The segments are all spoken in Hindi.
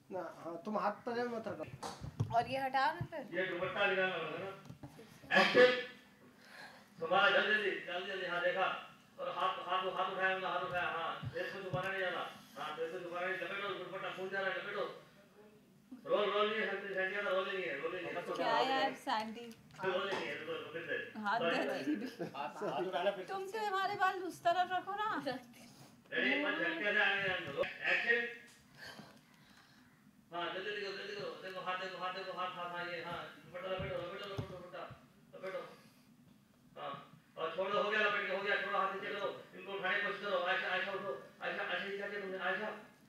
ना हाँ तुम हाथ पर मत रखो। और ये हटाओ ना फिर। ये दुपट्टा लगाना होगा ना। एक्शन। तुम्हारा जल्दी जल्दी जल्दी हाँ देखा और हाथ हाथ हाथ उठाया हाँ फेस को छुपाना नहीं जाना। हाँ फेस को छुपाना नहीं, लपेटो दुपट्टा फूल जा रहा है, लपेटो। रोल रोल नहीं है, सैंडी का रोल नहीं है, रोल नहीं है। क्या यार सैंडी रोल नहीं है, तो फिर से हाथ दे रही भी। तुम तो हमारे बाल उस तरफ रखो ना। रेडी पर झटके से आगे एक्शन। हाँ जल्दी करो देखो हाथ हाँ ये हाँ दुपट्टा लपेटो लपेटो। हाँ और छोड़ो, हो गया लपेट के, हो गया, छोड़ो, हाथ नीचे करो, इनको उठाने की कोशिश करो। आयशा आयशा उठो, आयशा आयशा क्या किया तुमने, आयशा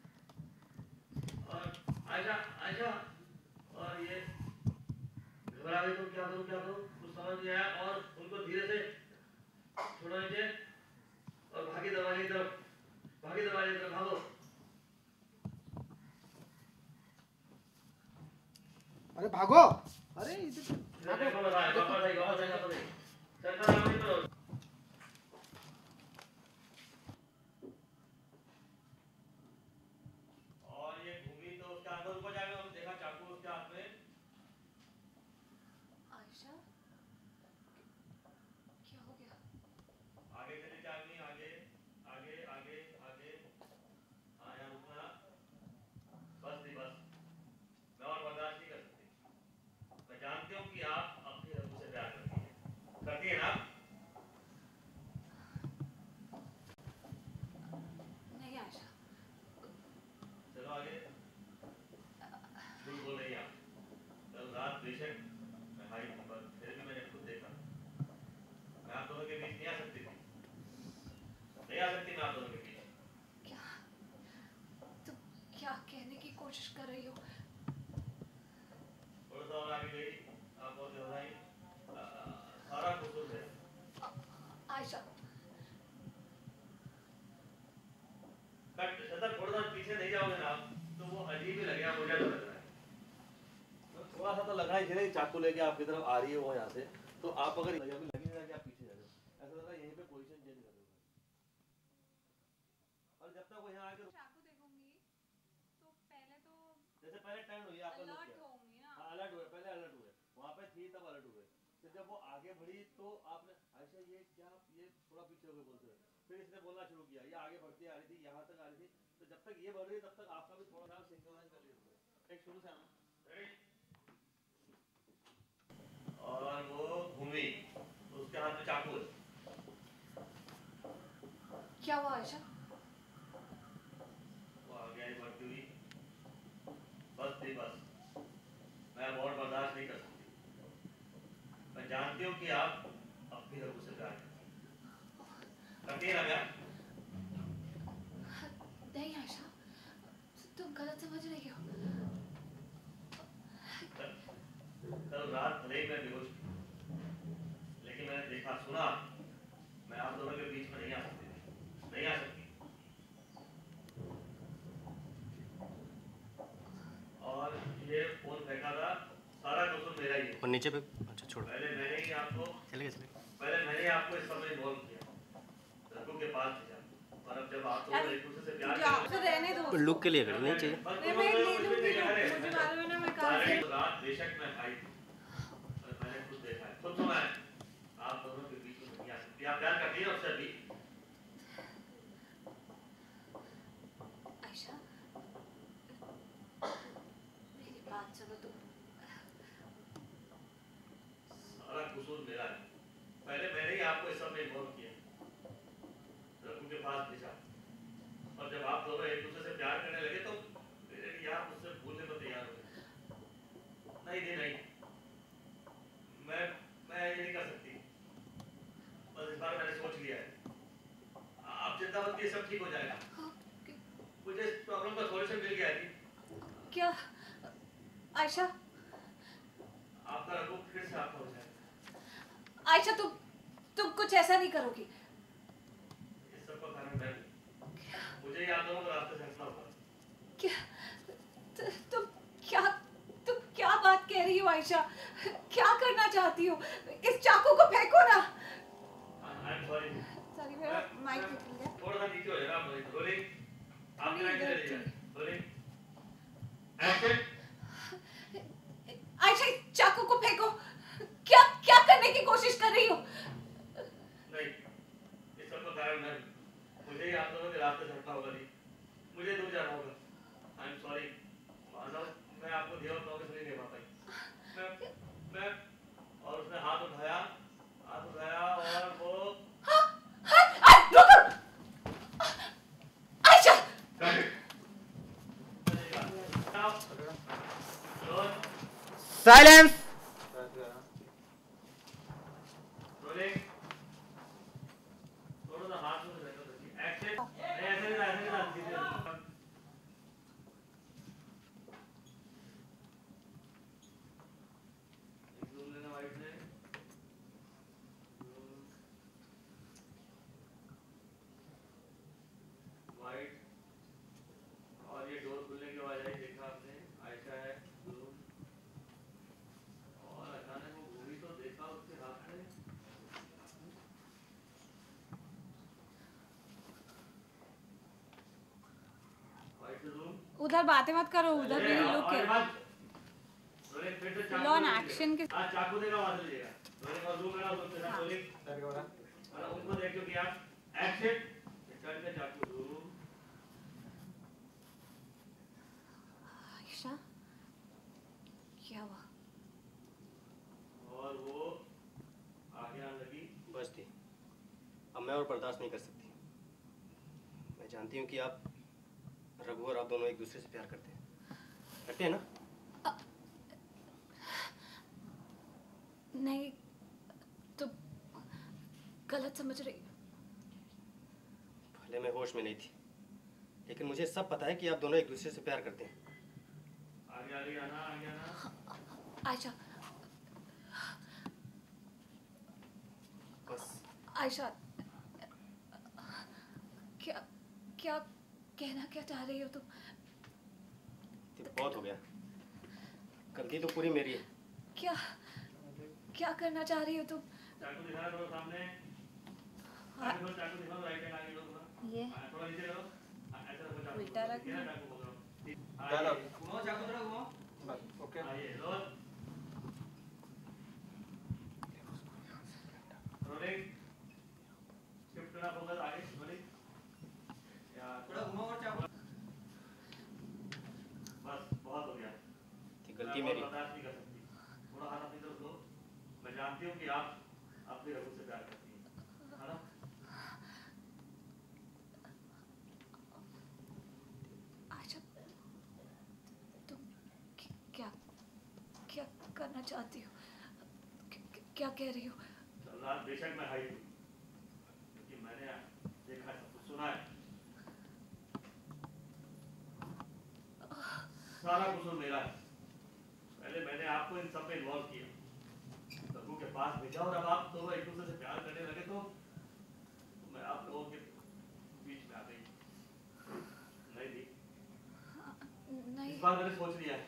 और आयशा और ये घबरा गई तुम, क्या करो कुछ समझ नहीं आया। और उनको धीरे से छोड़ो नीचे और भागी दरवाजे की तरफ भागो। अरे भागो, अरे इधर देखो वापस आई सेंटर आगे करो। और ये घूमी तो उसके आगे ऊपर जाके हम देखा चाकू उसके हाथ में। आयशा क्या हो गया? आगे चली चाकनी, आगे आगे आगे आगे। हाँ यहाँ रुकना, बस नहीं बस, मैं और बर्दाश्त नहीं कर सकती। मैं जानती हूँ कि आप अपनी रघु से प्यार करती है ना। नहीं आयशा। चलो आगे। झूठ बोल रही आप। कल रात बेशक मैं हाई हूँ, पर फिर भी मैंने खुद देखा। मैं आप दोनों के बीच नहीं आ सकती थी, नहीं आ सकती मैं आप दोनों के बीच। क्या तुम क्या कहने की कोशिश कर रही हो? थोड़ा सा और आगे गई आप बहुत घबराई। सारा कसूर है। आयशा बट सदा थोड़ा सा पीछे नहीं जाओगे ना आप तो वो अजीब ही लगेगा, मुझे तो लग रहा है। थोड़ा सा तो लग रहा है कि चाकू लेके आपकी तरफ आ रही है वो यहाँ से, तो आप अगर लगी नहीं रहा कि आप पीछे जा रहे हो, ऐसा लग रहा है यहीं पे पोजीशन चेंज कर रहे हो। और जब तक वो यहाँ आके चाकू देखूंगी तो पहले तो जैसे पहले टर्न हुई आपका लुक अलर्ट किया, होंगी ना। हाँ अलर्ट हुए, पहले अलर्ट हुए, वहाँ पे थी तब अलर्ट हुए। फिर जब वो आगे बढ़ी तो आपने ऐसा ये क्या, ये थोड़ा पीछे हो गए बोलते हुए, फिर इसने बोलना शुरू किया, ये आगे बढ़ती आ रही थी, यहाँ तक आ रही थी, तो जब तक ये बढ़ रही तब तक आपका भी थोड़ा सा सिंक्रोनाइज कर लिया। एक शुरू से आना और वो घूमी तो उसके हाथ में चाकू है। क्या हुआ आयशा? वो आगे आई बढ़ती हुई, बस थी बस, मैं और बर्दाश्त नहीं कर सकती। मैं जानती हूँ कि आप अपनी रघु से प्यार करती है ना प्यार। नहीं आयशा तुम गलत समझ रही हो। कल रात भले ही मैं बेहोश थी, लेकिन मैंने देखा सुना, मैं आप दोनों के बीच में नहीं आ सकती, नहीं आ सकती। और ये फोन फेंका था, सारा कसूर मेरा ही है। और नीचे पे अच्छा छोड़, पहले मैंने ही आपको चलेगा इस समय इन्वॉल्व किया, रघु के पास भेजा, और अब जब आप दोनों एक दूसरे से प्यार कर रहे हो, रहने दो। लुक के लिए कर नहीं चाहिए। मैं ले लूंगी, मुझे मालूम है ना मैं कहाँ से। रात बेशक मैं भाई थी, और मैंने खुद देखा है, खुद सुना है, आप दोनों के बीच में नहीं आ सकती। आप प्यार करती है उससे अभी। आयशा मेरी बात सुनो तुम। सारा कसूर मेरा है, पहले मैंने ही आपको इस सब में इन्वॉल्व किया, रघु के पास भेजा, और जब आप दोनों एक दूसरे से प्यार करने लगे तो आप मुझसे भूलने को तैयार हो गए। नहीं मैं ये नहीं कर सकती, बस इस बार मैंने सोच लिया है। आप चिंता मत कीजिए, सब ठीक हो जाएगा। मुझे इस प्रॉब्लम का सॉल्यूशन मिल गया है। क्या आयशा? आपका रघु फिर से आपका हो जाएगा। आयशा तुम कुछ ऐसा नहीं करोगी। इस सब का कारण मैं हूं। मुझे याद हो रास्ते से हटना होगा। क्या तुम क्या बात कह रही हो आयशा? क्या करना चाहती हो? इस चाकू को फेंको ना। I am sorry. सॉरी मेरा माइक निकल गया। थोड़ा सा नीचे हो जाएगा आप, रोलिंग आप नहीं चलिए रोलिंग। एक्शन। आयशा चाकू को फेंको। क्या क्या करने की कोशिश कर रही हो? नहीं, इस सब का कारण मैं हूं। मुझे ही आप दोनों के रास्ते से हटना होगा जी। मुझे दूर जाना होगा। आई एम सॉरी माधव, मैं आपको दिया प्रॉमिस नहीं दे पाई। मैं और उसने हाथ उठाया और वो रुको। आयशा साइलेंस। रोलिंग। थोड़ा सा हाथ में रखो। एक्शन। ऐसे नहीं जूम लेना वाइट से। वाइट और ये डोर खुलने की आवाज आई, देखा आपने? आयशा है जूम और अचानक वो घूमी तो देखा उसके हाथ में वाइट से जूम। उधर बातें मत करो, उधर भी लोग के रोलिंग फिर से चाकू फुल ऑन एक्शन के हां चाकू देगा वहां से लीजिएगा। रोलिंग और जूम लगाओ उसके साथ। रोलिंग और उनको देखो कि आप एक्शन रिटर्न में चाकू जूम। आयशा क्या हुआ? और वो आगे आने लगी। बस थी, अब मैं और बर्दाश्त नहीं कर सकती। मैं जानती हूँ कि आप रघु और आप दोनों एक दूसरे से प्यार करते हैं, करते हैं ना? नहीं, तो गलत समझ रही। भले मैं होश में नहीं थी, लेकिन मुझे सब पता है कि आप दोनों एक दूसरे से प्यार करते हैं। आगे आना। आयशा बस आयशा क्या क्या कहना क्या चाह रही हो तुम? तो बहुत हो गया, गलती तो पूरी मेरी है। क्या क्या करना चाह रही हो तुम? चाकू दिखा दो सामने। चाकू दिखाओ राइट हैंड आगे लो थोड़ा। ये थोड़ा नीचे करो। ऐसा रखो चाकू। उल्टा रखना। चाकू पकड़ो। चलो। घुमाओ चाकू थोड़ा घुमाओ। बस ओके। आइए रोल। रोलिंग। शिफ्ट करना फोकस आगे रोलिंग। यार थोड़ा घुमाओ और चाकू। बस बहुत हो गया। गलती मेरी। बर्दाश्त नहीं कर सकती। थोड़ा हाथ अपनी तरफ लो। मैं जानती हूँ कि आप अपने रघु से प्यार करती हैं, है ना? आयशा तुम क्या क्या करना चाहती हो? क्या कह रही हो? सरदार बेशक मैं हाई हूँ, क्योंकि मैंने देखा है, सब कुछ सुना है। सारा कसूर मेरा है। पहले मैंने आपको इन सब में इन्वॉल्व किया, रघु के पास भेजा और अब आप दोनों एक दूसरे से प्यार करने लगे तो मैं आप लोगों के बीच में आ गई। नहीं दी, नहीं इस बार मैंने सोच लिया है।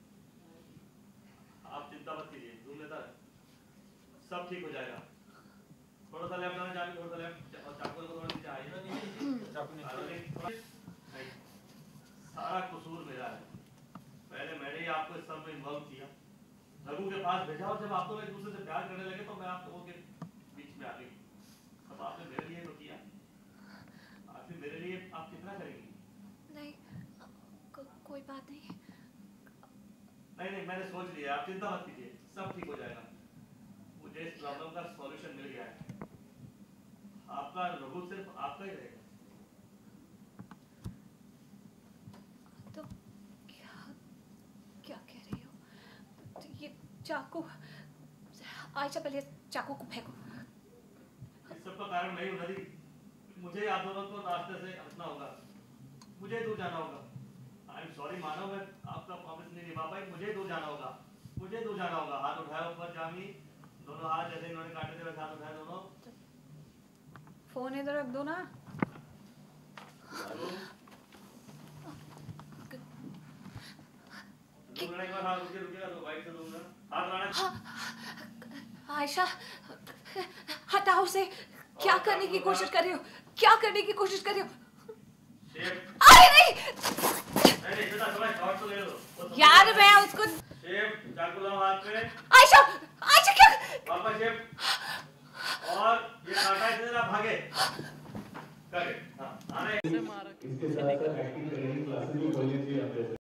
आप चिंता मत कीजिए, धूम लेता है, सब ठीक हो जाएगा। थोड़ा सा लेफ्ट आना चाकू, थोड़ा सा लेफ्ट और चाकू को थोड़ा नीचे आइए। चाकू नहीं, सारा कसूर मेरा है। पहले मैंने ही आपको इस सब में इन्वॉल्व किया, रघु के पास भेजा और जब आप लोग एक दूसरे से प्यार करने लगे तो मैं आप लोगों के बीच में आ गई। अब आपने मेरे लिए तो किया, आखिर मेरे लिए आप कितना करेंगी? नहीं कोई बात नहीं। नहीं, मैंने सोच लिया, आप चिंता मत कीजिए, सब ठीक हो जाएगा। मुझे इस प्रॉब्लम का सॉल्यूशन मिल गया है। आपका रघु सिर्फ आपका ही रहेगा। तो क्या क्या कह रही हो? तो ये चाकू, आयशा पहले चाकू को फेंको। इस सब का कारण मैं हूं नदी। मुझे आप दोनों को रास्ते से हटना होगा, मुझे दूर जाना होगा। आई एम सॉरी मानव, मैं आपका प्रॉमिस नहीं निभा पाई। मुझे दूर जाना होगा, मुझे दूर जाना होगा। हाथ उठाया ऊपर जामी, दोनों हाथ जैसे इन्होंने काटे थे वैसे हाथ उठाए दोनों। फोन इधर रख दो ना। दूर एक बार हाथ रुकिएगा तो वाइट से दूंगा। हाथ लाना। आयशा हटाओ उसे। क्या करने की कोशिश कर रही हो? क्या करने की कोशिश कर रही हो? शेप अरे नहीं नहीं बेटा, थोड़ा शॉट तो ले लो। इसको। शेफ चाकू लाओ हाथ पे। आयशा, आयशा क्या? पापा शेफ और ये काटा इधर आप भागे करे। हाँ आने इसके साथ एक्टिंग ट्रेनिंग क्लासेस भी खोलनी चाहिए आप जैसे